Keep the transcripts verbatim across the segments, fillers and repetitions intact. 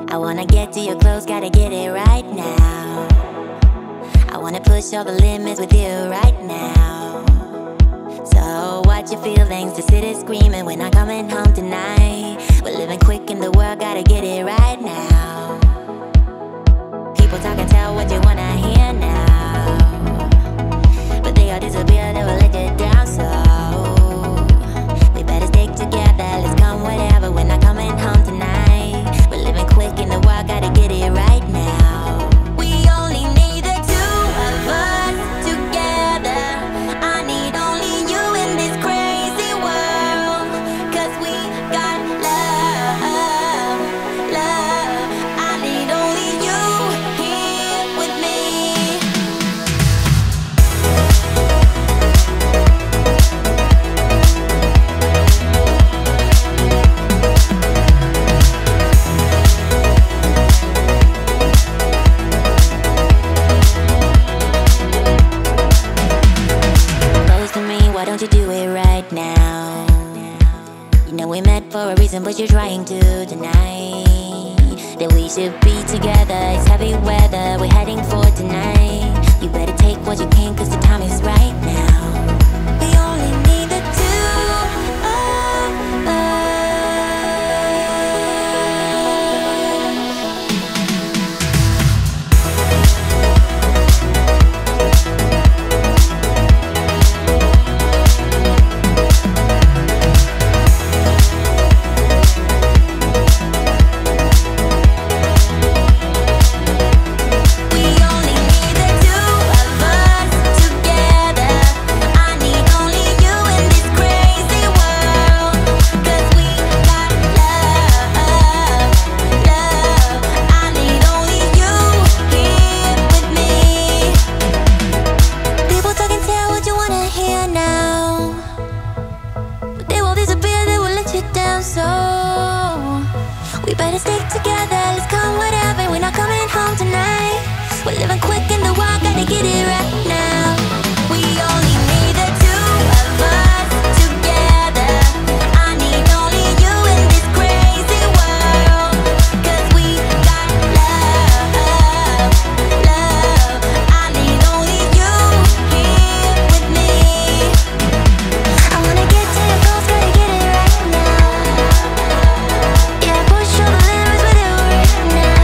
I wanna get to your clothes, gotta get it right now. I wanna push all the limits with you right now. So watch your feelings, the city's screaming, we're not coming home tonight. We're living quick in the world, gotta get it right now. People talk and tell what you wanna hear now, but they all disappear, they will let you down. So we better stick together, let's come whatever, we're not coming home tonight. We're living quick in the world, gotta get it right now. We only need the two of us together. I need only you in this crazy world, 'cause we got love, love. I need only you here with me. Close to me, why don't you do it right now? You know we met for a reason, but you're trying to deny that we should be together. It's heavy weather, we're heading for tonight. You better take what you can, 'cause the time is right now. We only need the two of us. We only need the two of us together. I need only you in this crazy world, 'cause we got love, love. I need only you here with me. People talk and tell what you wanna hear now, but they will disappear, they will let you down. So we better stick together, let's come whatever, we're not coming home tonight. We're living quick in the world, gotta get it right now. We only need the two of us together. I need only you in this crazy world, 'cause we got love, love. I need only you here with me. I wanna get to your goals, gotta get it right now. Yeah, push all the limits with you right now.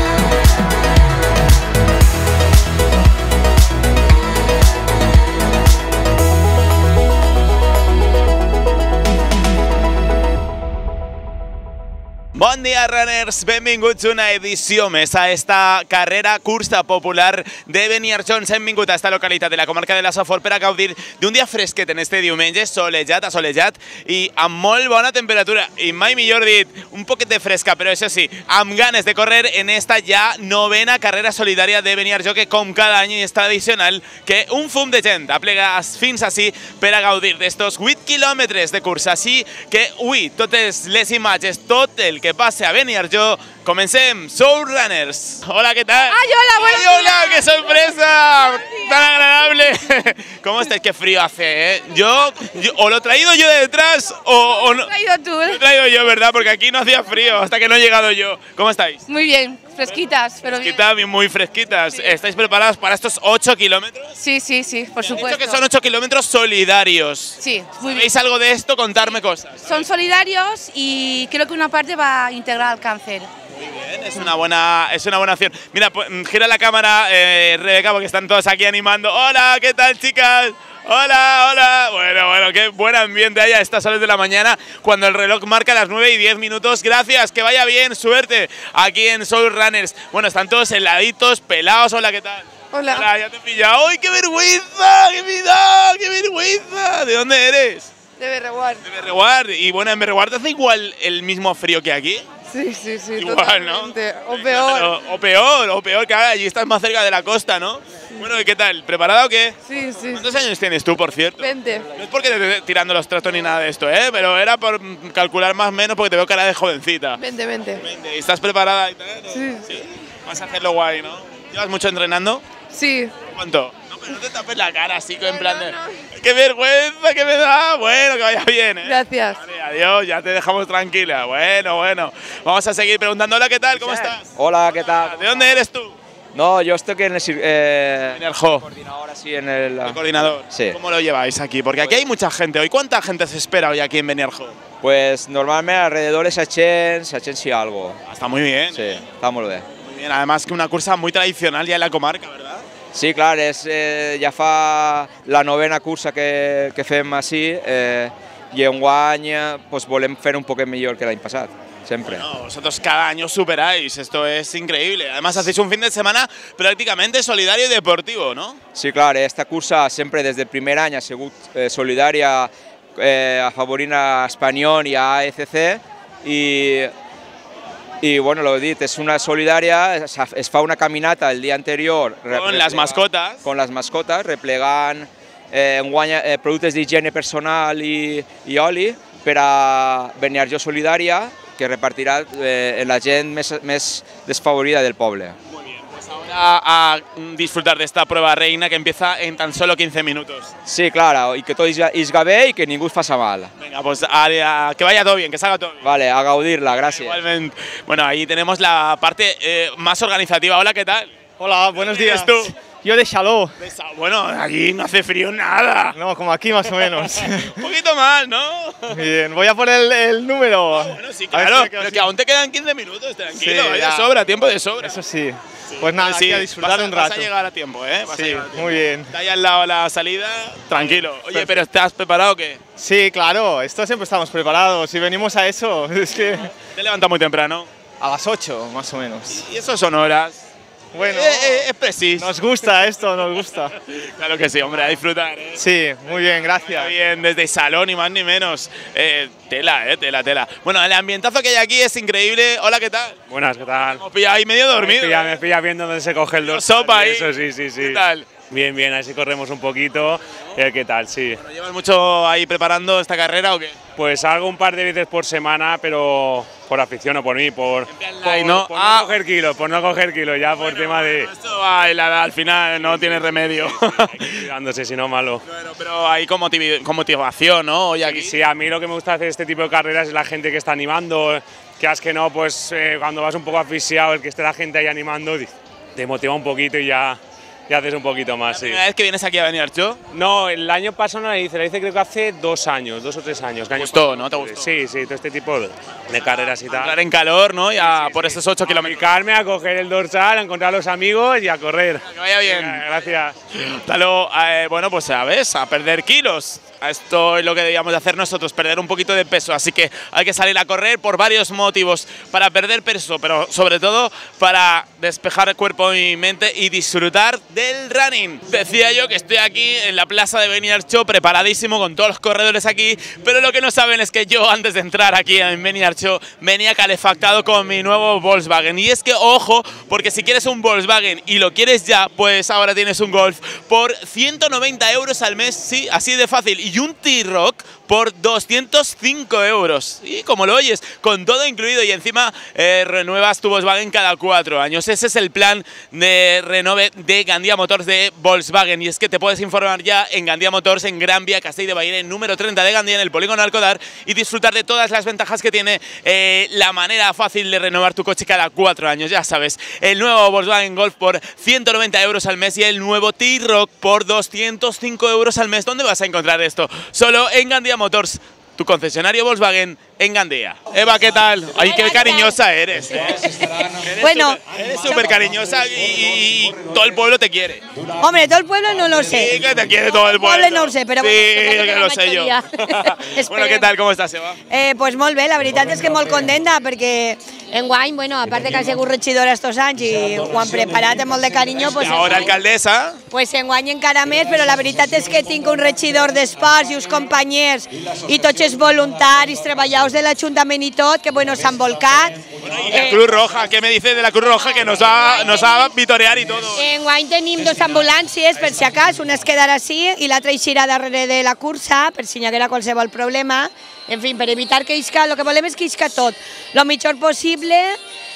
Bon dia, runners! Benvinguts a una edició més a esta carrera cursa popular de Beniarjó. Hem vingut a esta localitat de la comarca de la Safor per a gaudir d'un dia fresquet en este diumenge, solejat, assolejat i amb molt bona temperatura. I mai millor dit, un poquet de fresca, però això sí, amb ganes de córrer en esta ja novena carrera solidària de Beniarjó, que com cada any és tradicional que un fum de gent aplega fins ací per a gaudir d'estos vuit quilòmetres de cursa. Així que, ui, totes les imatges, tot el que pase a Beniarjó, comencem. Soul Runners. Hola, ¿qué tal? ¡Ay, hola! Buenos ¡Ay, hola! ¡Qué sorpresa! ¡Tan agradable! ¿Cómo estáis? ¡Qué frío hace, eh! Yo, yo o lo he traído yo de detrás o, o no. Lo has traído tú. Lo he traído yo, ¿verdad? Porque aquí no hacía frío hasta que no he llegado yo. ¿Cómo estáis? Muy bien, fresquitas, pero bien. Fresquitas, muy fresquitas. Sí. ¿Estáis preparados para estos ocho kilómetros? Sí, sí, sí, por Me han supuesto. dicho que son ocho kilómetros solidarios. Sí, muy bien. ¿Sabéis algo de esto? Contarme cosas. Son solidarios y creo que una parte va a integrar al cáncer. Muy bien, es una buena, es una buena acción. Mira, pues, gira la cámara, eh, Rebeca, porque están todos aquí animando. Hola, ¿qué tal, chicas? Hola, hola. Bueno, bueno, qué buen ambiente hay a estas horas de la mañana cuando el reloj marca las nueve y diez minutos. Gracias, que vaya bien, suerte aquí en Soul Runners. Bueno, están todos heladitos, pelados. Hola, ¿qué tal? Hola. Hola, ya te he pillado. ¡Ay, qué vergüenza! ¡Qué vida! ¡Qué vergüenza! ¿De dónde eres? De Berreguar. De Berreguar. Y bueno, en Berreguar te hace igual el mismo frío que aquí. Sí, sí, sí, Igual, ¿no? totalmente. O peor. O, o peor, o peor, que allí estás más cerca de la costa, ¿no? Bueno, ¿y qué tal? ¿Preparada o qué? Sí, sí. ¿Cuántos años tienes tú, por cierto? veinte. No es porque te esté tirando los trastos ni nada de esto, ¿eh? Pero era por calcular más o menos porque te veo cara de jovencita. veinte, veinte. ¿Y estás preparada y tal? Sí. Sí. Vas a hacerlo guay, ¿no? ¿Llevas mucho entrenando? Sí. ¿Cuánto? No, pero no te tapes la cara así, en plan de... ¡Qué vergüenza que me da! Bueno, que vaya bien, ¿eh? Gracias. Vale, adiós, ya te dejamos tranquila. Bueno, bueno. Vamos a seguir preguntando. Hola, ¿qué tal? ¿Cómo estás? Hola, ¿qué tal? ¿De dónde eres tú? No, yo estoy aquí en el... cir- Eh, En el J O. coordinador, así, en el... El coordinador. Sí. ¿Cómo lo lleváis aquí? Porque aquí hay mucha gente hoy. ¿Cuánta gente se espera hoy aquí en Beniarjó? Pues normalmente alrededor de setecientos, setecientos y algo. Ah, está muy bien. Sí, está muy bien. Muy bien. Además que una cursa muy tradicional ya en la comarca, ¿verdad? Sí, clar, és, eh, ja fa la novena cursa que, que fem així eh, i enguany eh, pues, volem fer un poquet millor que l'any passat, sempre. No, vosotros cada año superáis. Esto es increíble. Además hacéis un fin de semana prácticamente solidario y deportivo, ¿no? Sí, clar, esta cursa sempre des del primer any ha sigut eh, solidària eh, afavorint a Espanyol i a A E C C i I, bueno, lo he dit, és una solidària, es, es fa una caminata el dia anterior... Con las mascotas. Con les mascotes, replegant eh, enguany, eh, productes d'higiene personal i, i oli per a Beniarjó Solidària, que repartirà eh, en la gent més, més desfavorida del poble. Muy bien, pues ahora a disfrutar de esta prueba reina que empieza en tan solo quince minutos. Sí, clar, i que tot isga bé i que ningú es faça mal. Venga, pues a, a, que vaya todo bien, que salga todo bien. Vale, a gaudir-la, gràcies. Igualmente. Bueno, ahí tenemos la parte eh, más organizativa. Hola, ¿qué tal? Hola, buenos ¿Dónde días. eres tú? Yo de Chaló. Bueno, allí no hace frío nada. No, como aquí más o menos. Un poquito más, ¿no? Bien, voy a por el, el número. Bueno, sí, A ver si claro, me quedo pero así. que aún te quedan quince minutos, tranquilo, Sí, hay de ya. sobra, tiempo de sobra. Eso sí. Pues nada, Sí, aquí a disfrutar vas a, un vas rato. a llegar a tiempo, ¿eh? Vas a Sí, llegar a tiempo. muy bien. Está ahí al lado la salida, tranquilo. Oye, Perfecto. pero ¿estás preparado o qué? Sí, claro, esto siempre estamos preparados y venimos a eso. Es que Te levantas muy temprano. a las ocho, más o menos. Y eso son horas. Bueno, Eh, eh, es preciso. nos gusta esto, nos gusta. Claro que sí, hombre, a disfrutar, ¿eh? Sí, muy bien, Está gracias. bien, desde salón, ni más ni menos. Eh, tela, eh, tela, tela. Bueno, el ambientazo que hay aquí es increíble. Hola, ¿qué tal? Buenas, ¿qué tal? Hemos pillado ahí medio dormido. Me pilla, ¿eh? me pilla viendo dónde se coge el dos. Sopa ahí. Eso sí, sí, sí. ¿Qué tal? Bien, bien, así corremos un poquito. Eh, ¿Qué tal? Sí. ¿Lo llevas mucho ahí preparando esta carrera o qué? Pues hago un par de veces por semana, pero por afición o por mí, por, plan por, light, ¿no? por Ah. no coger kilos, por no coger kilos, ya por tema de… Esto va, y la- al final no tiene remedio. Hay que ir cuidándose, si no, malo. Bueno, pero ahí con, motivi- con motivación, ¿no? Hoy aquí. Y sí, a mí lo que me gusta hacer este tipo de carreras es la gente que está animando, que es que no, pues eh, cuando vas un poco asfixiado, el que esté la gente ahí animando, te motiva un poquito y ya, ya haces un poquito más, sí. ¿Primera vez que vienes aquí a Beniarjó? No, el año pasado no la hice, la hice creo que hace dos años, dos o tres años. ¿Te gustó, no? ¿Te gustó? Sí, sí, todo este tipo de, de carreras y Entrar tal. en calor, ¿no? Ya Sí, por sí. esos ocho A kilómetros. picarme, a coger el dorsal, a encontrar a los amigos y a correr. Que vaya bien. Venga, gracias. Hasta luego. Eh, bueno, pues sabes, a perder kilos. Esto es lo que debíamos de hacer nosotros, perder un poquito de peso. Así que hay que salir a correr por varios motivos. Para perder peso, pero sobre todo para despejar cuerpo y mente y disfrutar del running. Decía yo que estoy aquí en la plaza de Beniarjó, preparadísimo con todos los corredores aquí. Pero lo que no saben es que yo, antes de entrar aquí en Beniarjó, venía calefactado con mi nuevo Volkswagen. Y es que, ojo, porque si quieres un Volkswagen y lo quieres ya, pues ahora tienes un Golf por ciento noventa euros al mes, sí, así de fácil. Y un T-Roc por doscientos cinco euros. Y como lo oyes, con todo incluido. Y encima eh, renuevas tu Volkswagen cada cuatro años. Ese es el plan de renove de Gandía Motors de Volkswagen. Y es que te puedes informar ya en Gandía Motors, en Gran Vía, Castell de Baile, número treinta de Gandía, en el polígono Alcodar, y disfrutar de todas las ventajas que tiene eh, la manera fácil de renovar tu coche cada cuatro años. Ya sabes, el nuevo Volkswagen Golf por ciento noventa euros al mes y el nuevo T-Roc por doscientos cinco euros al mes. ¿Dónde vas a encontrar esto? Solo en Gandía Motors, tu concesionario Volkswagen en Gandía. Eva, ¿qué tal? Ay, qué cariñosa eres. ¿eh? Eres Bueno. súper- eres súper cariñosa y, y- y todo el pueblo te quiere. Hombre, todo el pueblo no lo Sí, sé. que te quiere todo el pueblo. Poble no ho sé, però sí, bueno, suposo que que la lo sé yo. majoria. Bueno, Esperem. ¿qué tal? ¿Cómo estás, Eva? Eh, pues molt bé, la veritat és que molt contenta perquè enguany, bueno, a part de que ha sigut regidora estos anys i ho han preparat amb molt de carinyo, pues, Ahora enguany, alcaldesa. pues enguany encara més, però la veritat és que tinc un regidor d'esports i uns companys i tots els voluntaris, treballadors de l'Ajuntament i tot, que bueno, s'han volcat. Y la Cruz Roja, ¿qué me dices de la Cruz Roja? Que nos va, nos va a vitorear y todo. Enguany tenim dos ambulàncies, per si acas, una es quedarà així i l'altra eixirà darrere de la cursa, per si hi haguera qualsevol problema. En fi, per evitar que isca, el que volem és que isca tot, el millor possible,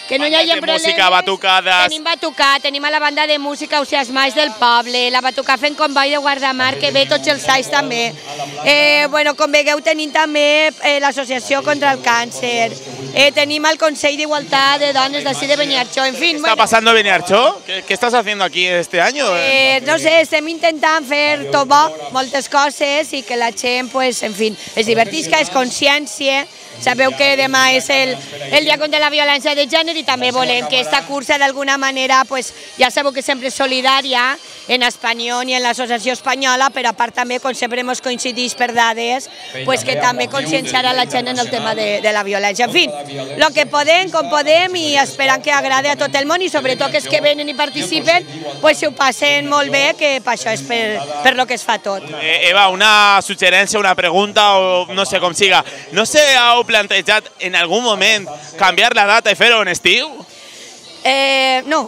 que no hi hagi problemes. Música, batucades... Tenim batucat, tenim a la banda de música Oceasmais del poble, la batucà fent comboi de Guardamar, que ve tots els anys també. Eh, bueno, com veieu tenim també eh, l'Associació contra el Càncer, eh, tenim el Consell d'Igualtat de Dones d'ací de Beniarjó, en fi... ¿Qué está pasando en Beniarjó? ¿Qué, ¿Qué estás haciendo aquí este año? Eh, no sé, estem intentant fer tot bo, moltes coses i que la gent, pues, en fi, es divertisca, és consciència. Sabeu que demà és el, el dia contra la violència de gènere i també volem que aquesta cursa d'alguna manera, pues, ja sabeu que sempre és solidària en Espanyol i en l'associació espanyola, però a part també, com sempre ens coincideix per dades, pues, que també conscienciarà la gent en el tema de, de la violència. En fi, el que podem, com podem, i esperant que agrade a tot el món i sobretot que els que venen i participen, pues, si ho passen molt bé, que per això és per, per lo que es fa tot. Eh, Eva, una suggerència, una pregunta o no sé com siga. No sé, heu plantejat en algun moment canviar la data i fer-ho en estiu? Eh, no.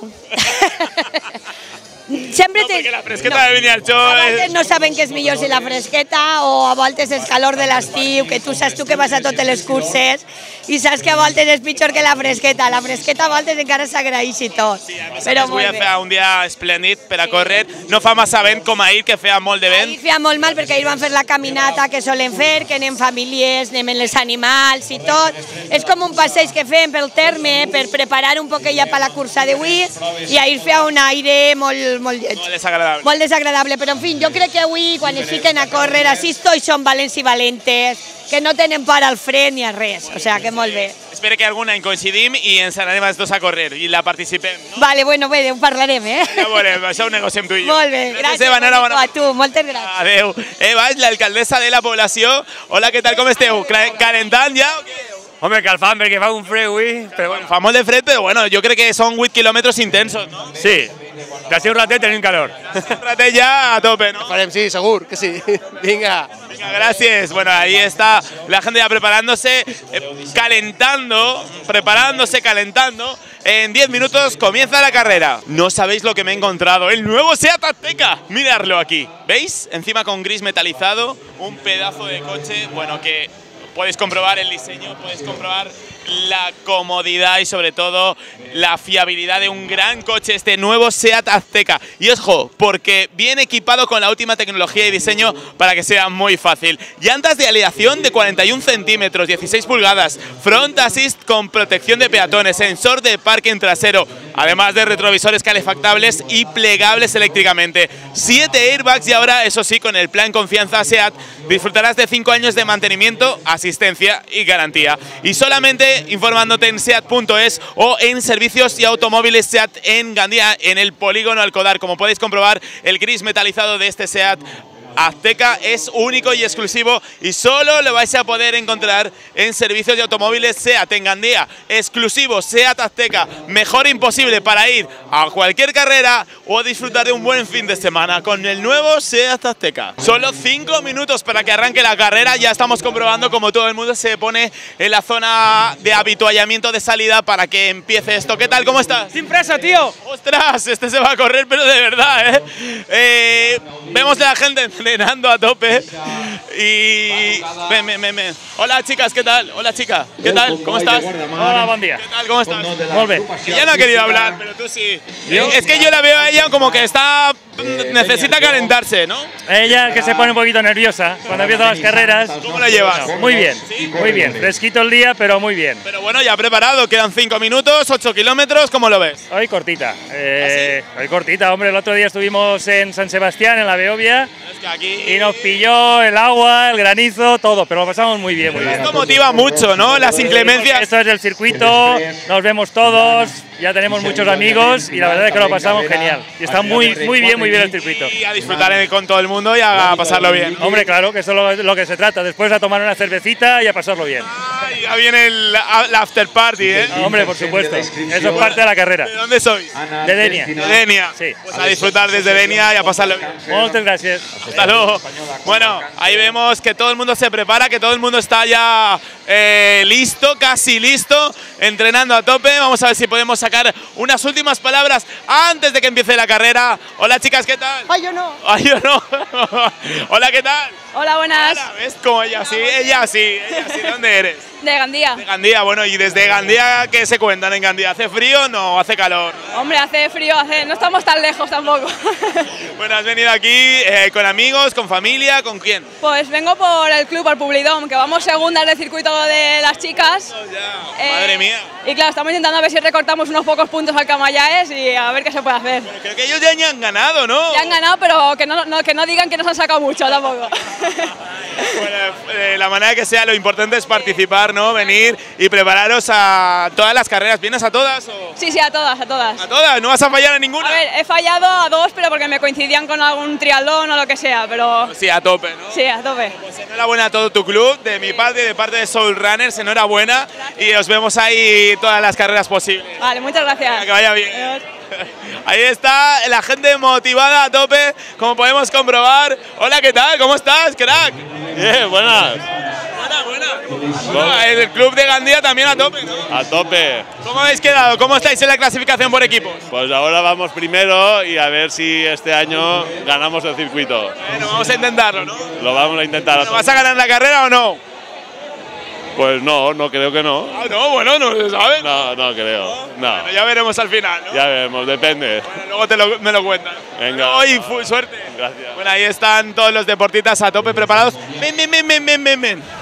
Sempre no, te... perquè la fresqueta no. de Beniarjó... A voltes és... no saben què és millor si la fresqueta o a voltes és calor de l'estiu, que tu saps tu que vas a totes les curses i saps que a voltes és pitjor que la fresqueta. La fresqueta a voltes encara s'agraeix i tot. Sí, a més, però avui feia un dia esplèndid per a córrer. No fa massa vent com ahir, que feia molt de vent. Ahir feia molt mal perquè ahir van fer la caminata que solen fer, que anem famílies, anem els animals i tot. És com un passeig que fem pel terme per preparar un poc ja per la cursa d'avui i ahir feia un aire molt, molt lleig. Molt desagradable. Molt desagradable, però en fi, jo crec que avui quan es fiquen a córrer així tots són valents i valentes, que no tenen por al fred ni a res, o sea que molt bé. Espero que alguna en coincidim i ens anarem els dos a córrer i la participem, no? Vale, bueno, bé, ho parlarem, eh? Ja veurem, això ho negociem tu i jo. Molt bé, gràcies, Eva, enhorabona. a tu, moltes gràcies. Adeu. Eva és l'alcaldessa de la població. Hola, què tal, com esteu? Calentant ja o què? Home, calfant perquè fa un fred avui, però bueno. Fa molt de fred, però bueno, jo crec que són vuit quilòmetres intensos, no? Sí, d'ací un ratet tenim calor. Un ratet ja a tope, ¿no? Farem, sí, segur que sí. Vinga. Venga, gracias. Bueno, ahí está la gente ya preparándose, eh, calentando, preparándose, calentando. En diez minutos comienza la carrera. No sabéis lo que me he encontrado. El nuevo Seat Ateca. Miradlo aquí. ¿Veis? Encima con gris metalizado. Un pedazo de coche. Bueno, que podéis comprobar el diseño, podéis comprobar la comodidad y sobre todo la fiabilidad de un gran coche, este nuevo Seat Ateca. Y ojo, porque viene equipado con la última tecnología y diseño para que sea muy fácil. Llantas de aleación de cuarenta y un centímetros, dieciséis pulgadas, front assist con protección de peatones, sensor de parking trasero, además de retrovisores calefactables y plegables eléctricamente. Siete airbags y ahora, eso sí, con el plan Confianza Seat, disfrutarás de cinco años de mantenimiento, asistencia y garantía. Y solamente informándote en seat punto es o en servicios y automóviles Seat en Gandía, en el polígono Alcodar. Como podéis comprobar, el gris metalizado de este Seat Ateca es único y exclusivo y solo lo vais a poder encontrar en servicios de automóviles Seat en Gandía. Exclusivo Seat Ateca, mejor imposible para ir a cualquier carrera o disfrutar de un buen fin de semana con el nuevo Seat Ateca. Solo cinco minutos para que arranque la carrera. Ya estamos comprobando como todo el mundo se pone en la zona de habituallamiento de salida para que empiece esto. ¿Qué tal? ¿Cómo estás? Sin presa, tío. ¡Ostras! Este se va a correr, pero de verdad, ¿eh? eh vemos a la gente entrenando a tope y... Ven, ven, ven, ven. Hola, chicas, ¿qué tal? Hola, chica, ¿qué tal? ¿Cómo estás? Hola, buen día. ¿Qué tal? ¿Cómo estás? Muy bien. Ella no ha querido hablar, pero tú sí. Es que yo la veo a ella como que está... necesita calentarse, ¿no? Ella que se pone un poquito nerviosa cuando empiezan las carreras. ¿Cómo la llevas? Bueno, muy bien, muy bien. Fresquito el día, pero muy bien. Pero bueno, ya preparado, quedan cinco minutos, ocho kilómetros, ¿cómo lo ves? Hoy cortita. Eh, ¿Ah, sí? Hoy cortita, hombre. El otro día estuvimos en San Sebastián, en la Beovia. Es que aquí... Y nos pilló el agua, el granizo, todo, pero lo pasamos muy bien, muy bien. Esto motiva mucho, ¿no? Las inclemencias. Esto es el circuito, nos vemos todos, ya tenemos muchos amigos y la verdad es que lo pasamos genial. Y está muy, muy bien, muy bien el circuito. Y a disfrutar con todo el mundo y a pasarlo bien. Hombre, claro, que eso es lo, lo que se trata. Después a tomar una cervecita y a pasarlo bien. Ah, ya viene el, el after party, ¿eh? No, hombre, por supuesto. Eso es parte de la carrera. ¿De dónde sois? De Denia. De Denia. Sí. Pues a disfrutar desde Denia y a pasarlo bien. Muchas gracias. Hasta luego. Bueno, ahí vemos que todo el mundo se prepara, que todo el mundo está ya eh, listo, casi listo, entrenando a tope. Vamos a ver si podemos sacar sacar unas últimas palabras antes de que empiece la carrera. Hola chicas, ¿qué tal? Ay, yo no. Ay, yo no. Hola, ¿qué tal? Hola, buenas. Hola, ¿ves cómo ella sí? Ella sí, ella sí. ¿De dónde eres? De Gandía. De Gandía, bueno, y desde Gandía, ¿qué se cuentan en Gandía? ¿Hace frío o no? ¿Hace calor? Hombre, hace frío, hace... no estamos tan lejos tampoco. Bueno, has venido aquí eh, con amigos, con familia, ¿con quién? Pues vengo por el club, por Publidom, que vamos segundas del circuito de las chicas. Oh, ya. Eh, Madre mía. Y claro, estamos intentando a ver si recortamos unos pocos puntos al Camayaes y a ver qué se puede hacer. Pero creo que ellos ya han ganado, ¿no? Ya han ganado, pero que no, no, que no digan que nos han sacado mucho tampoco. Bueno, eh, la manera que sea, lo importante es participar, ¿no? Venir y prepararos a todas las carreras. ¿Vienes a todas o...? Sí, sí, a todas, a todas. ¿A todas? ¿No vas a fallar a ninguna? A ver, he fallado a dos, pero porque me coincidían con algún triatlón o lo que sea, pero... Sí, a tope, ¿no? Sí, a tope. Pues enhorabuena a todo tu club, de mi parte y de parte de Soul Runners, enhorabuena. Y os vemos ahí todas las carreras posibles. Vale, muchas gracias. Que vaya bien. Ahí está la gente motivada a tope, como podemos comprobar. Hola, ¿qué tal? ¿Cómo estás, crack? Bien, buenas. Buena, buena. Bueno, el club de Gandía también a tope, ¿no? A tope. ¿Cómo habéis quedado? ¿Cómo estáis en la clasificación por equipos? Pues ahora vamos primero y a ver si este año ganamos el circuito. Bueno, vamos a intentarlo, ¿no? Lo vamos a intentar. ¿Vas a ganar la carrera o no? Pues no, no creo que no. Ah, no, bueno, no se sabe. No, no creo. No. Bueno, ya veremos al final, ¿no? Ya veremos, depende. Bueno, luego te lo, me lo cuentas. Venga. ¡Ay, suerte! Gracias. Bueno, ahí están todos los deportistas a tope preparados. Ven, ven, ven, ven, ven, ven, ven.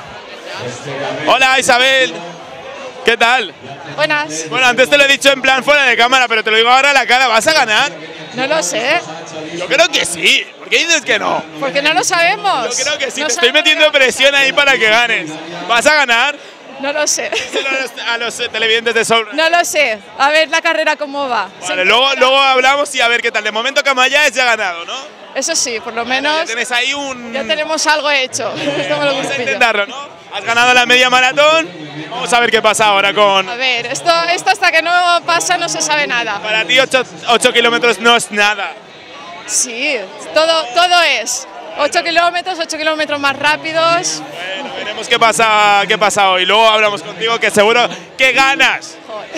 Hola, Isabel. ¿Qué tal? Buenas. Bueno, antes te lo he dicho en plan fuera de cámara, pero te lo digo ahora a la cara. ¿Vas a ganar? No lo sé. Yo creo que sí. ¿Por qué dices que no? Porque no lo sabemos. Yo creo que sí. No te estoy metiendo presión ahí para que ganes. ¿Vas a ganar? No lo sé. Díselo a los, a los eh, televidentes de Soul. No lo sé. A ver la carrera cómo va. Vale, luego, luego hablamos y a ver qué tal. De momento Camayaes ya ha ganado, ¿no? Eso sí, por lo menos. Ya tenéis ahí un... Ya tenemos algo hecho. Vamos a intentarlo, ¿no? Has ganado la media maratón. Vamos a ver qué pasa ahora con... A ver, esto, esto hasta que no pasa no se sabe nada. Para ti ocho kilómetros no es nada. Sí, todo, todo es. ocho kilómetros, ocho kilómetros más rápidos. Bueno, veremos qué pasa, qué pasa hoy. Luego hablamos contigo que seguro que ganas.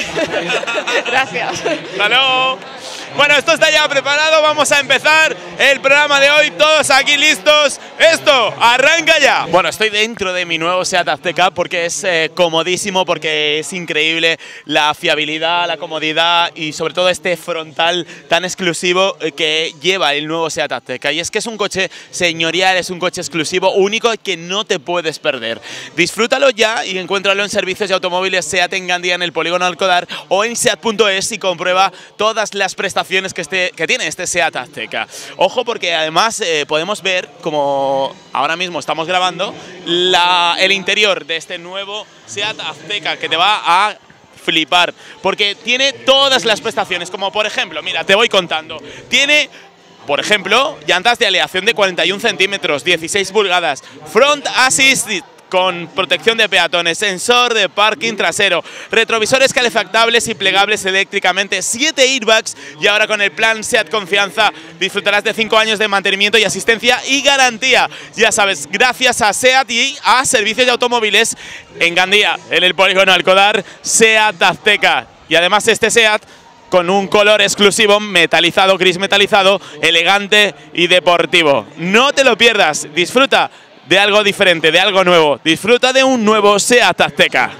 Gracias. Hasta luego. Bueno, esto está ya preparado, vamos a empezar el programa de hoy, todos aquí listos. Esto, arranca ya. Bueno, estoy dentro de mi nuevo Seat Azteca porque es eh, comodísimo, porque es increíble la fiabilidad, la comodidad y sobre todo este frontal tan exclusivo eh, que lleva el nuevo Seat Azteca. Y es que es un coche señorial, es un coche exclusivo, único que no te puedes perder. Disfrútalo ya y encuéntralo en servicios de automóviles Seat en Gandía, en el polígono Alcodar o en seat punto es y comprueba todas las prestaciones que, este, que tiene este Seat Azteca. Ojo, porque además eh, podemos ver, como ahora mismo estamos grabando, la, el interior de este nuevo Seat Azteca que te va a flipar, porque tiene todas las prestaciones, como por ejemplo, mira, te voy contando, tiene... Por ejemplo, llantas de aleación de cuarenta y un centímetros, dieciséis pulgadas, front assist con protección de peatones, sensor de parking trasero, retrovisores calefactables y plegables eléctricamente, siete airbags y ahora con el plan Seat Confianza disfrutarás de cinco años de mantenimiento y asistencia y garantía. Ya sabes, gracias a Seat y a Servicios de Automóviles en Gandía, en el polígono Alcodar, Seat Azteca. Y además este Seat con un color exclusivo, metalizado, gris metalizado, elegante y deportivo. No te lo pierdas, disfruta de algo diferente, de algo nuevo. Disfruta de un nuevo Seat Azteca.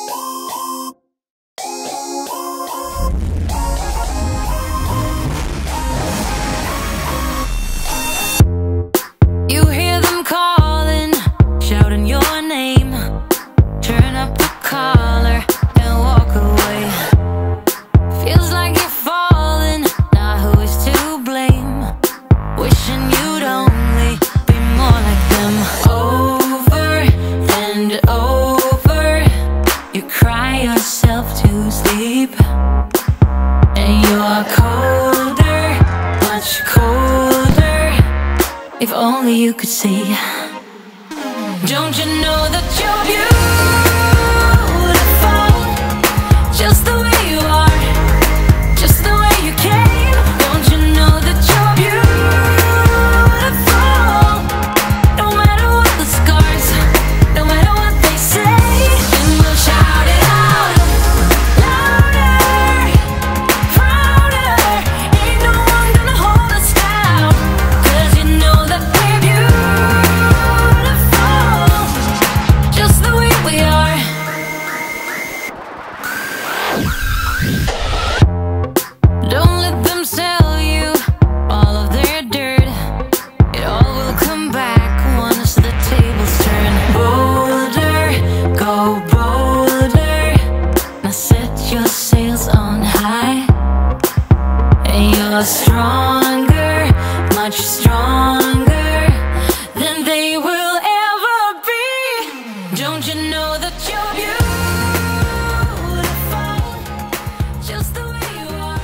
You hear them calling, shouting your name. Turn up the collar and walk away. Feels like you're falling, now who is to blame? Wishing you'd only be more like them. Over and over, you cry yourself to sleep. And you're colder, much colder. If only you could see. Don't you know that you're beautiful, just the way you are? your sails on high. And you're stronger, much stronger than they will ever be. Don't you know that you're beautiful, just the way you are?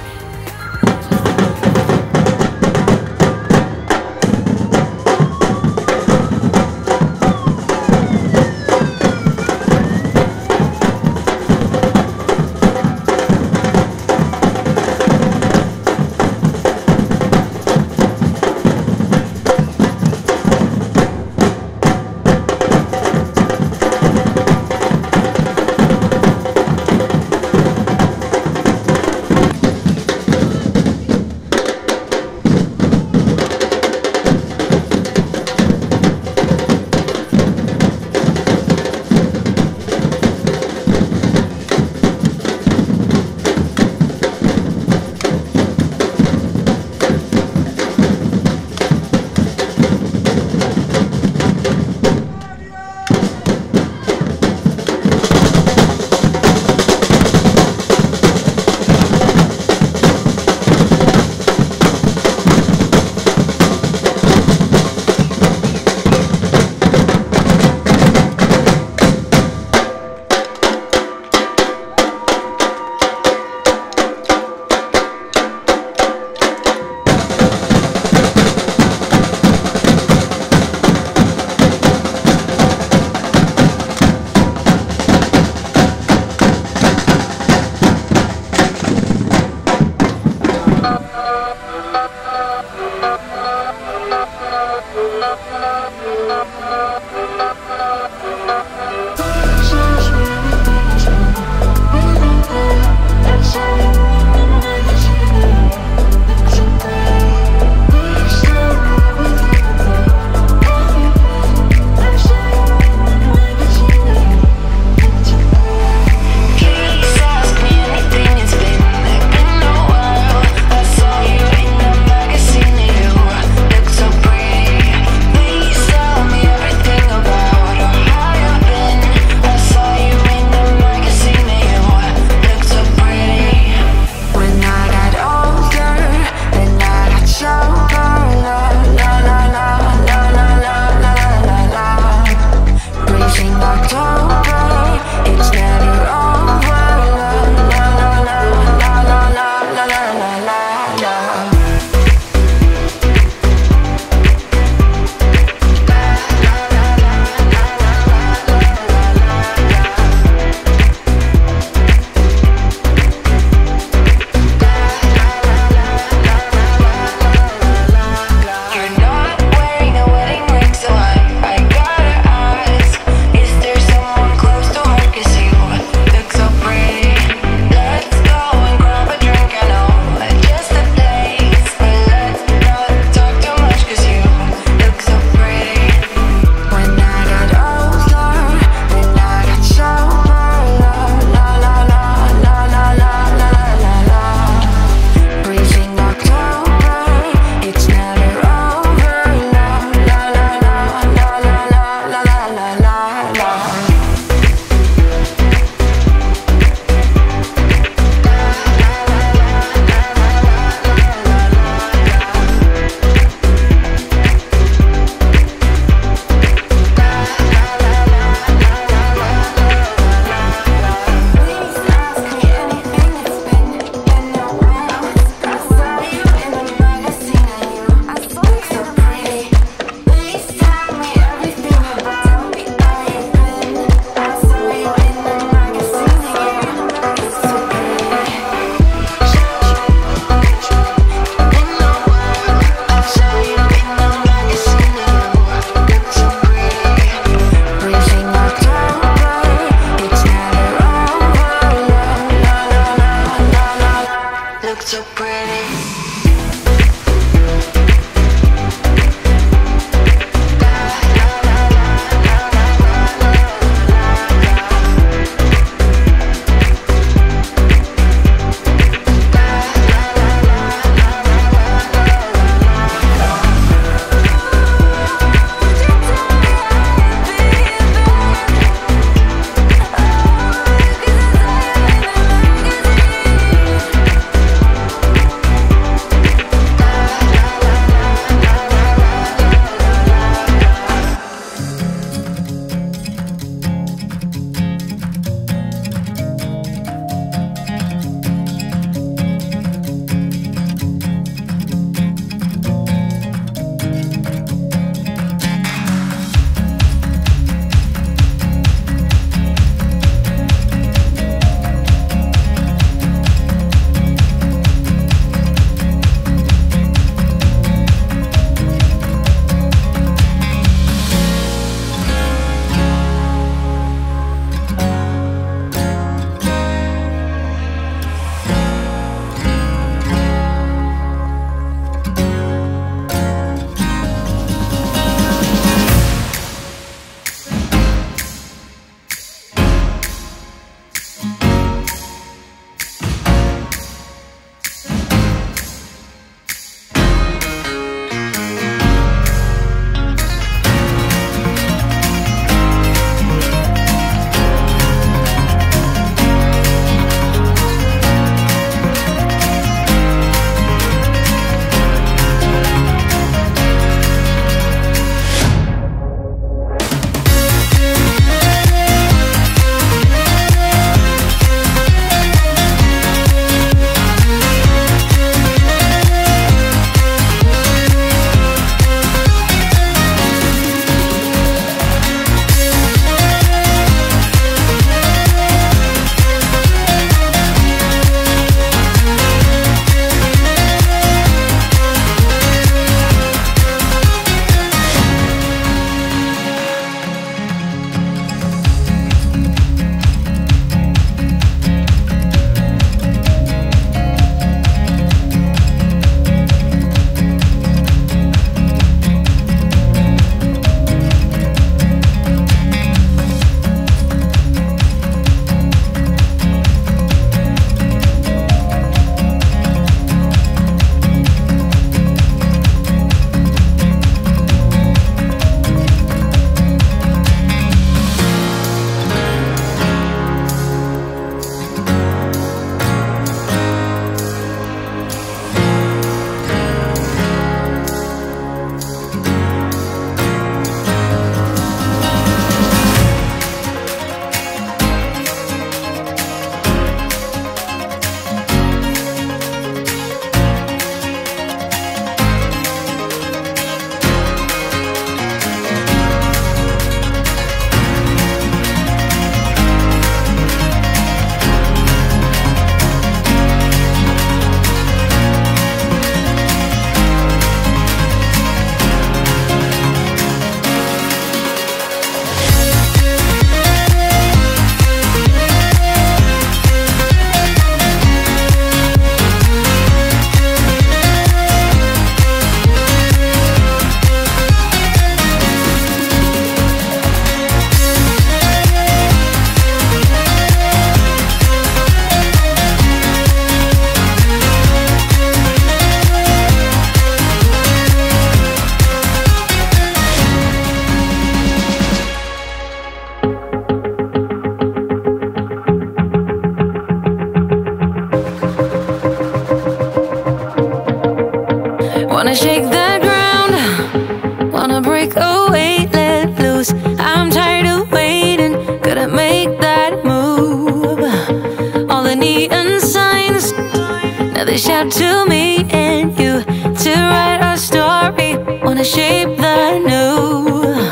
Wanna shake the ground, wanna break away, let loose. I'm tired of waiting, gotta make that move. All the neon signs, now they shout to me and you to write our story. Wanna shape the new.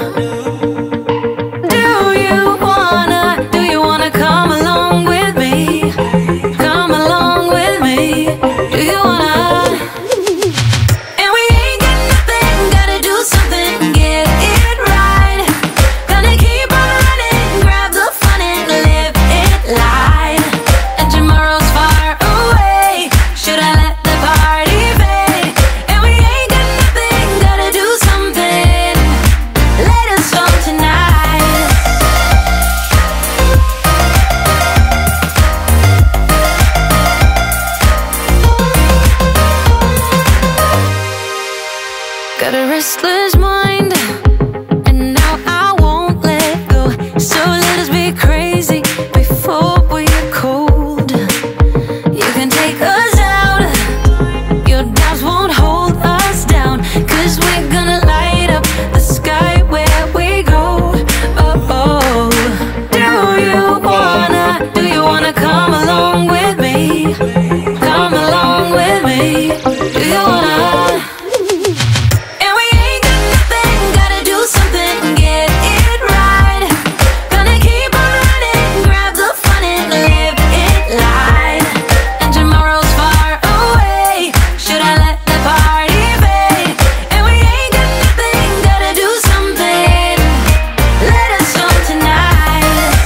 Do you wanna, do you wanna come along with me? Come along with me. Do you wanna? And we ain't got nothing, gotta do something, get it right. Gonna keep on running, grab the fun and live it light. And tomorrow's far away, should I let the party fade? And we ain't got nothing, gotta do something, let us all tonight. Got a restless mind, and now I won't let go. So let us be crazy before we are cold. You can take us out, your doubts won't hold us down. Cause we're gonna light up the sky where we go. Oh, oh. Do you wanna, do you wanna come along with me? Come along with me. Do you wanna? And we ain't got nothing, gotta do something, get it right. Gonna keep on running, grab the fun and live it light. And tomorrow's far away, should I let the party fade? And we ain't got nothing, gotta do something, let us all tonight.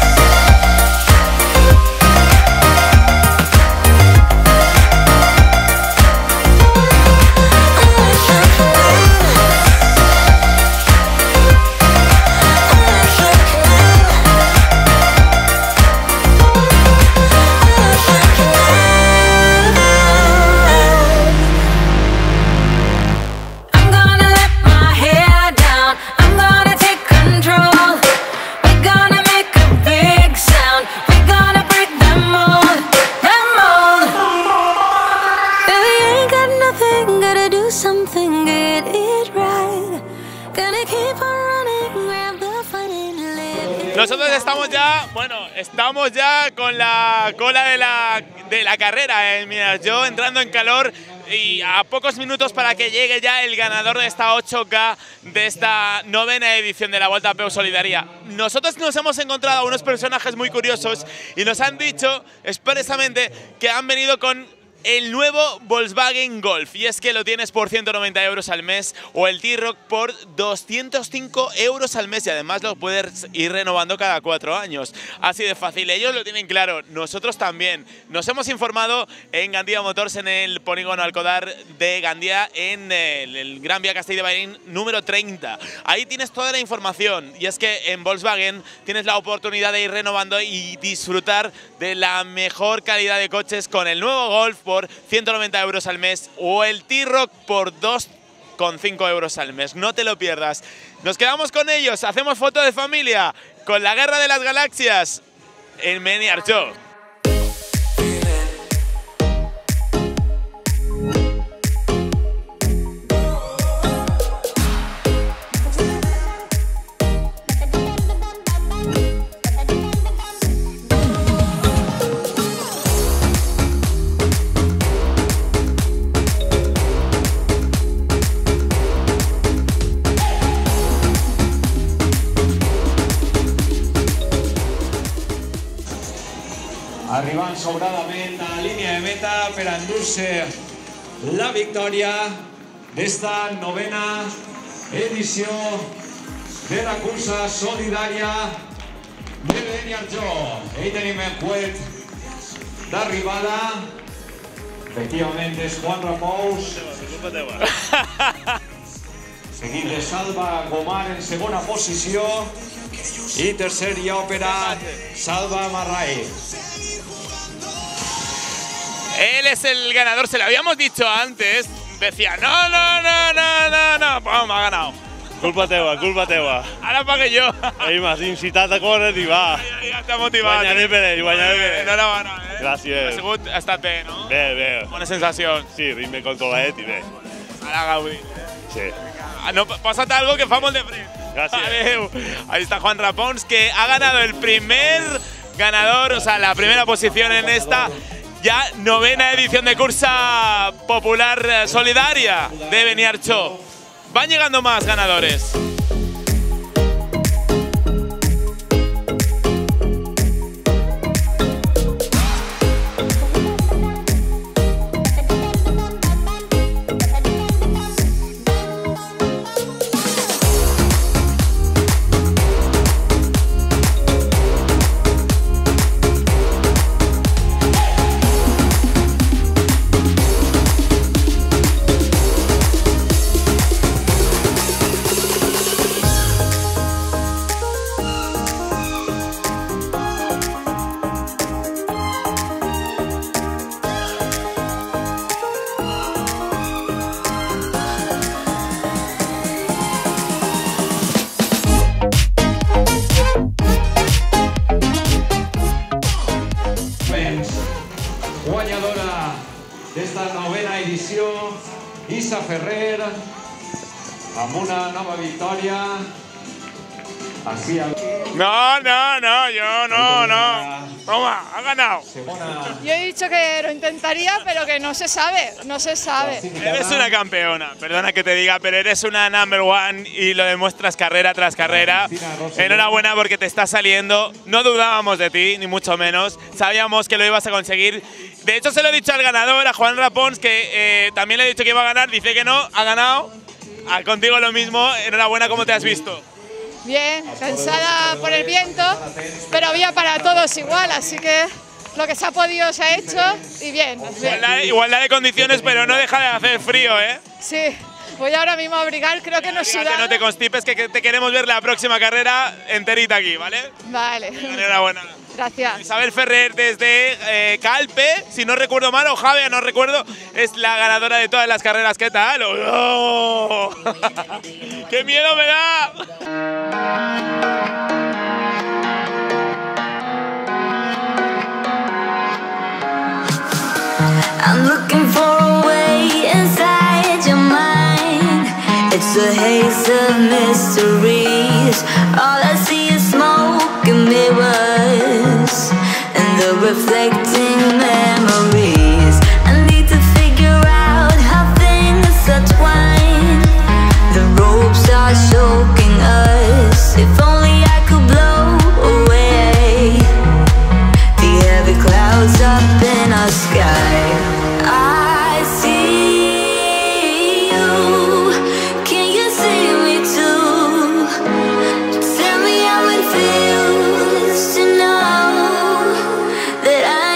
I'm gonna let my hair down, I'm gonna take control. We're gonna make a big sound, we're gonna break the mold, the mold. And we ain't got nothing, gotta do something, get it right. Gonna keep on running, grab the fun and live it. Nosotros estamos ya, bueno, estamos ya con la cola de la, de la carrera, eh, mira, yo entrando en calor y a pocos minutos para que llegue ya el ganador de esta ocho K, de esta novena edición de la Volta a Peu Solidaria. Nosotros nos hemos encontrado a unos personajes muy curiosos y nos han dicho expresamente que han venido con el nuevo Volkswagen Golf, y es que lo tienes por ciento noventa euros al mes o el T-Roc por doscientos cinco euros al mes, y además lo puedes ir renovando cada cuatro años. Así de fácil, ellos lo tienen claro, nosotros también. Nos hemos informado en Gandía Motors, en el polígono Alcodar de Gandía, en el, el Gran Vía Castell de Bahrein número treinta. Ahí tienes toda la información, y es que en Volkswagen tienes la oportunidad de ir renovando y disfrutar de la mejor calidad de coches con el nuevo Golf por ciento noventa euros al mes o el T-Roc por dos coma cinco euros al mes. No te lo pierdas. Nos quedamos con ellos, hacemos foto de familia con la Guerra de las Galaxias en Beni Arjó. Arribant sobradament a línia de meta per endur-se la victòria d'esta novena edició de la cursa solidària de Beni Arjó. Ahí tenim el coet d'arribada. Efectivament és Juan Rapous. Seguit de Salva Gomar en segona posició. I tercer ja opera Salva Marray. Él es el ganador, se lo habíamos dicho antes. Decía, no, no, no, no, no, no. Pum, ha ganado. Culpa teva, culpa teva. Ara pague jo. Ell m'has incitat a córrer i va. Ja, ja t'ha motivat. Guanyaré per ell, guanyaré per ell. Enhorabona, eh? Gràcies. Ha sigut, ha estat bé, no? Bé, bé. Bones sensacions. Sí, ritme controlat i bé. Ara Gaudí. Sí. No, pásate algo que fa molt de fred. Gracias. Adeu. Ahí está Juan Rapons, que ha ganado el primer ganador, o sea, la primera posición en esta ya novena edición de Cursa Popular Solidaria de Beniarjó. Van llegando más ganadores. Guanyadora d'esta novena edició, Isa Ferrer, amb una nova victòria. Así al... No, no, no, yo no, no. Toma, ha ganado. Yo he dicho que lo intentaría, pero que no se sabe, no se sabe. Eres una campeona, perdona que te diga, pero eres una number one y lo demuestras carrera tras carrera. Enhorabuena porque te está saliendo. No dudábamos de ti, ni mucho menos. Sabíamos que lo ibas a conseguir. De hecho, se lo he dicho al ganador, a Juan Rapons, que eh, también le he dicho que iba a ganar. Dice que no, ha ganado. Ah, contigo lo mismo. Enhorabuena, ¿cómo te has visto? Bien, cansada por el viento, pero había para todos igual, así que lo que se ha podido se ha hecho y bien. bien. Igualdad, igualdad de condiciones, pero no deja de hacer frío, ¿eh? Sí, voy ahora mismo a abrigar, creo que no suda. Que no te constipes, que te queremos ver la próxima carrera enterita aquí, ¿vale? Vale. Enhorabuena. Gracias. Isabel Ferrer desde eh, Calpe, si no recuerdo mal, o Javia, no recuerdo, es la ganadora de todas las carreras. ¿Qué tal? ¡Oh! ¡Qué miedo me da! I'm looking for a way inside your mind. It's a haze of mysteries. All I see is smoke and mirrors and the reflecting memories. I need to figure out how things are twined. The ropes are choking us. If only I could blow away the heavy clouds up in our sky. I see you. Can you see me too? Tell me how it feels to know that I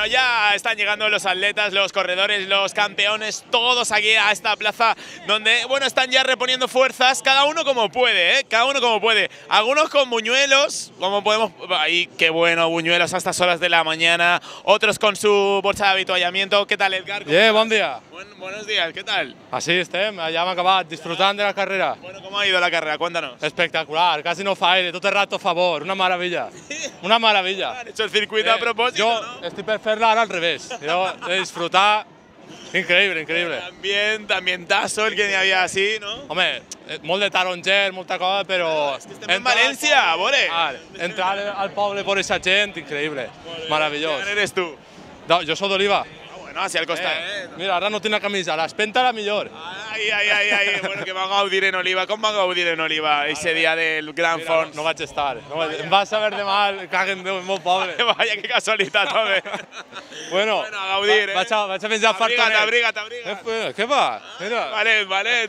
Bueno, ya están llegando los atletas, los corredores, los campeones, todos aquí a esta plaza donde, bueno, están ya reponiendo fuerzas, cada uno como puede, ¿eh? Cada uno como puede. Algunos con buñuelos, como podemos... ¡Ay, qué bueno, buñuelos a estas horas de la mañana! Otros con su bolsa de avituallamiento. ¿Qué tal, Edgar? Bien, bon dia. Buen, buenos días, ¿qué tal? Així estem, ja hem acabat, disfrutant de la carrera. Bueno, ¿cómo ha ido la carrera? Cuéntanos. Espectacular, casi no fa aire, tot el rato a favor, una maravilla. Una maravilla. Han hecho el circuito a propósito, Jo ¿no? estic per fer-la ara al revés. Jo de disfrutar, increïble, increïble. También, también tazo, el que ni había así, ¿no? Home, eh, molt de taronger, molta cosa, però... Estem en València, a veure. Entrar al poble por esa gent, increïble, meravellós. ¿Quién eres tú? No, jo soc d'Oliva. Bueno, hacia el costat, eh? Mira, ara no tinc la camisa, l'espenta la millor. Ai, ai, ai, ai, bueno, que va gaudir en Oliva. Com va gaudir en Oliva ese dia del Gran Mira, Fons? No, no vaig estar. No, em vas saber de mal, caguen Déu, és molt pobre. Vaya, que casualitat, home. Bueno, bueno, a gaudir, va, eh? vaig a, vaig a penjar fartonet. Abriga't, abriga't, abriga't. Eh, ¿Qué va? Mira. Vale, vale.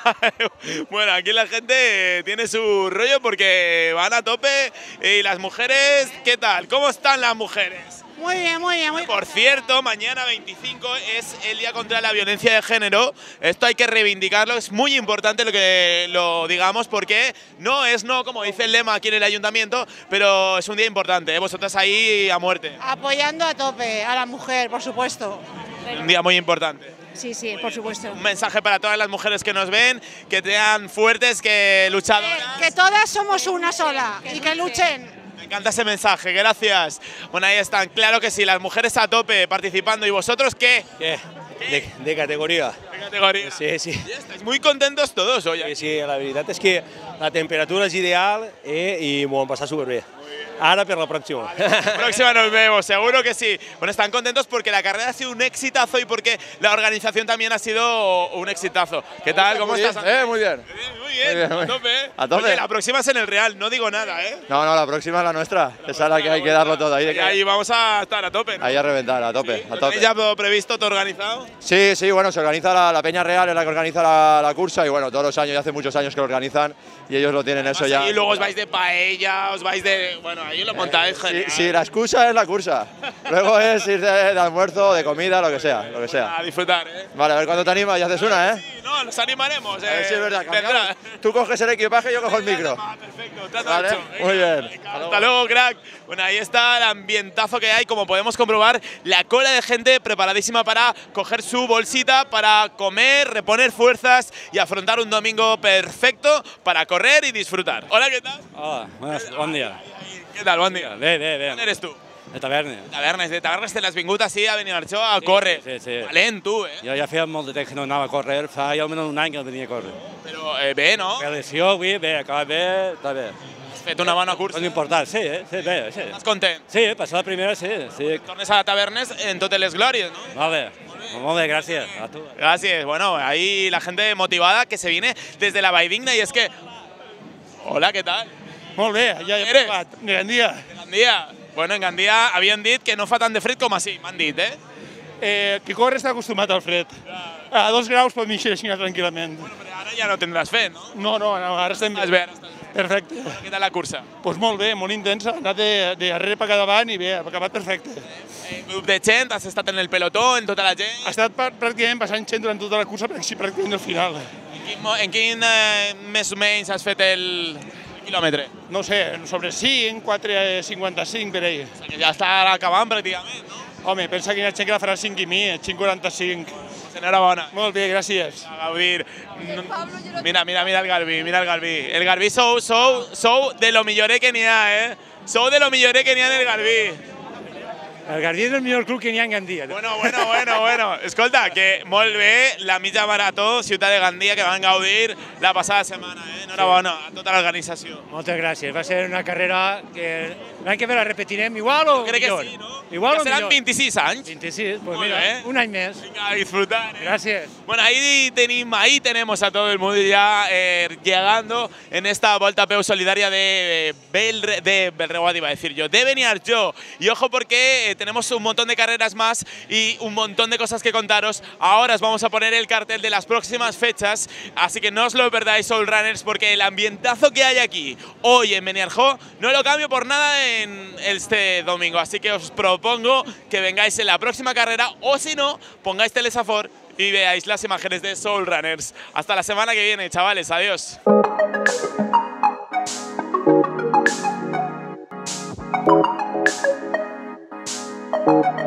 Bueno, aquí la gente tiene su rollo porque van a tope. Y las mujeres, ¿qué tal? ¿Cómo están las mujeres? Muy bien, muy bien, muy bien. Por cierto, mañana veinticinco es el Día contra la Violencia de Género. Esto hay que reivindicarlo, es muy importante lo que lo digamos porque no es no, como dice el lema aquí en el ayuntamiento, pero es un día importante, ¿eh? Vosotras ahí a muerte. Apoyando a tope a la mujer, por supuesto. Un día muy importante. Sí, sí, por supuesto. Un mensaje para todas las mujeres que nos ven, que sean fuertes, que luchadoras. Que todas somos una sola y que luchen. Me encanta ese mensaje, gracias. Bueno, ahí están, claro que sí, las mujeres a tope participando. ¿Y vosotros qué? ¿Qué? De, de categoria. De categoria. Sí, sí. Ja estáis muy contentos todos hoy. Sí, sí, la veritat és que la temperatura és ideal eh, i m'ho hem passat superbé. Ahora per la próxima. Próxima nos vemos, seguro que sí. Bueno, están contentos porque la carrera ha sido un exitazo y porque la organización también ha sido un exitazo. ¿Qué tal? ¿Cómo muy estás? Bien, eh, muy bien. Muy bien, muy bien, a tope. A tope. Oye, la próxima es en el Real, no digo nada, ¿eh? No, no, la próxima es la nuestra. Esa es la que hay que darlo todo. Ahí, Y ahí vamos a estar a tope, ¿no? ahí a reventar, a tope. A ¿Lo tope. tenéis ya todo previsto, todo organizado? Sí, sí, bueno, se organiza la, la Peña Real, es la que organiza la, la cursa y bueno, todos los años, ya hace muchos años que lo organizan y ellos lo tienen eso ya. Y luego os vais de paella, os vais de... Bueno, ahí lo montáis, Sí, genial. sí, la excusa es la cursa. Luego es ir de, de almuerzo, de comida, lo que sea, lo que sea. A disfrutar, ¿eh? Vale, a ver cuándo te animas y haces una, ¿eh? Sí, no, nos animaremos. A ver eh, si es verdad, tendrá. cambiamos. Tú coges el equipaje y yo cojo el micro. Perfecto, trato Vale, hecho. muy bien. Venga, hasta luego, crack. Bueno, ahí está el ambientazo que hay, como podemos comprobar, la cola de gente preparadísima para coger su bolsita, para comer, reponer fuerzas y afrontar un domingo perfecto para correr y disfrutar. Hola, ¿qué tal? Hola, buenas, bon dia. ¿Qué tal? Buen día. Bé, bé, bé. ¿Quién eres tú? De Tavernes. Tavernes, de Tavernes te las vingut així a Beniarjó a córrer. Sí, sí. Valent, tu, eh? Jo ja feia molt de temps que no anava a córrer, fa ja almenys un any que no venia a córrer. Però eh, bé, no? Per lesió, avui, bé, acaba bé, està bé. Has fet una bona cursa. És important, sí, eh? Sí, bé, sí. Estàs content? Sí, passar la primera, sí. sí. Tornes a Tavernes en totes les glòries, no? Molt bé. Molt bé, gràcies. A tu. Gracias. Bueno, ahí la gente motivada que se viene desde la Valldigna y es que... Hola, ¿qué tal? Molt bé, ja he Eres? provat. De Gandia. De Gandia. Bueno, en Gandia havien dit que no fa tant de fred com així, m'han dit, eh? Eh, qui corre està acostumat al fred. A dos graus pot mixer així tranquil·lament. Ara ja no tindràs fred, no? No, no, no, ara estem bé. Estàs bé, ara estàs bé. Perfecte. Què tal la cursa? Pues molt bé, molt intensa. Ha anat de, de darrere per cada davant i bé, ha acabat perfecte. Eh, grup de gent, has estat en el pelotó, en tota la gent? Ha estat pràcticament passant gent durant tota la cursa, però així pràcticament al final. En quin, en quin eh, més o menys has fet el quilòmetre? No sé, sobre cinc, quatre cinquanta-cinc per ahí. O sigui que ja està acabant pràcticament, no? Home, pensa que hi ha gent que la farà cinc i mig, cinc quaranta-cinc. Pues enhorabona. Molt bé, gràcies. A gaudir. Mira, mira, mira el Garbí, mira el Garbí. El Garbí sou, sou, sou de lo milloré que n'hi ha, eh? Sou de lo milloré que n'hi ha en el Garbí. El Garbí és el millor club que n'hi ha en Gandia. Bueno, bueno, bueno, bueno. Escolta, que molt bé la mitja marató Ciutat de Gandia que van gaudir la passada setmana, eh? Enhorabona a tota l'organització. Moltes gràcies. Va ser una carrera que l'any que ve la repetirem igual o crec que millor? sí, no? Igual Que o seran millor? vint-i-sis anys. vint-i-sis, pues Molt mira, bé. un any més. Venga, a disfrutar. ¿eh? Gracias. Bueno, ahí, tenim, ahí tenemos a todo el mundo ya eh, llegando en esta Volta a Peu solidaria de Belre, de Belreguard, iba a decir yo, de Beniarjó. Y ojo porque porque tenemos un montón de carreras más y un montón de cosas que contaros. Ahora os vamos a poner el cartel de las próximas fechas, así que no os lo perdáis, Soul Runners, porque el ambientazo que hay aquí hoy en Beniarjó no lo cambio por nada en este domingo, así que os propongo que vengáis en la próxima carrera o si no, pongáis Telesafor y veáis las imágenes de Soul Runners. Hasta la semana que viene, chavales, adiós. Thank you.